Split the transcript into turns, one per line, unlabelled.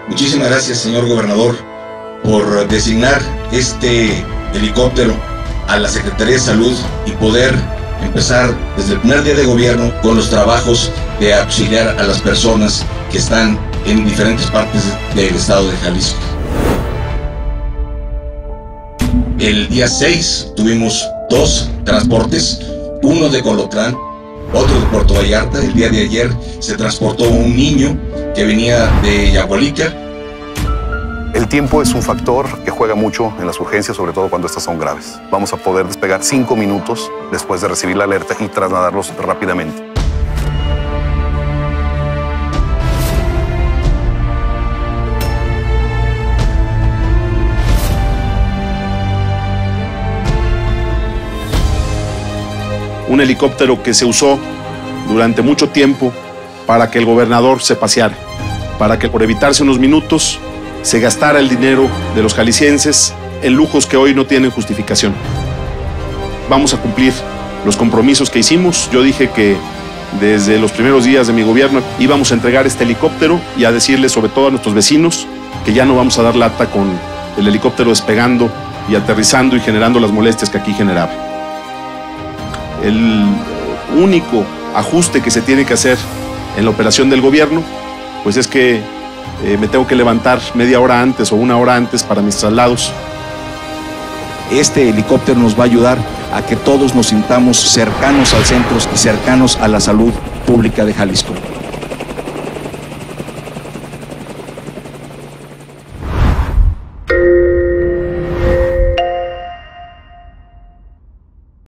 Muchísimas gracias, señor gobernador, por designar este helicóptero a la Secretaría de Salud y poder empezar desde el primer día de gobierno con los trabajos de auxiliar a las personas que están en diferentes partes del estado de Jalisco. El día 6 tuvimos 2 transportes, uno de Colotlán, otro de Puerto Vallarta. El día de ayer se transportó un niño que venía de Yagualica.
El tiempo es un factor que juega mucho en las urgencias, sobre todo cuando estas son graves. Vamos a poder despegar 5 minutos después de recibir la alerta y trasladarlos rápidamente.
Un helicóptero que se usó durante mucho tiempo para que el gobernador se paseara, para que por evitarse unos minutos se gastara el dinero de los jaliscienses en lujos que hoy no tienen justificación. Vamos a cumplir los compromisos que hicimos. Yo dije que desde los primeros días de mi gobierno íbamos a entregar este helicóptero y a decirles, sobre todo a nuestros vecinos, que ya no vamos a dar lata con el helicóptero despegando y aterrizando y generando las molestias que aquí generaba. El único ajuste que se tiene que hacer en la operación del gobierno, pues es que me tengo que levantar media hora antes o una hora antes para mis traslados.
Este helicóptero nos va a ayudar a que todos nos sintamos cercanos al centro y cercanos a la salud pública de Jalisco.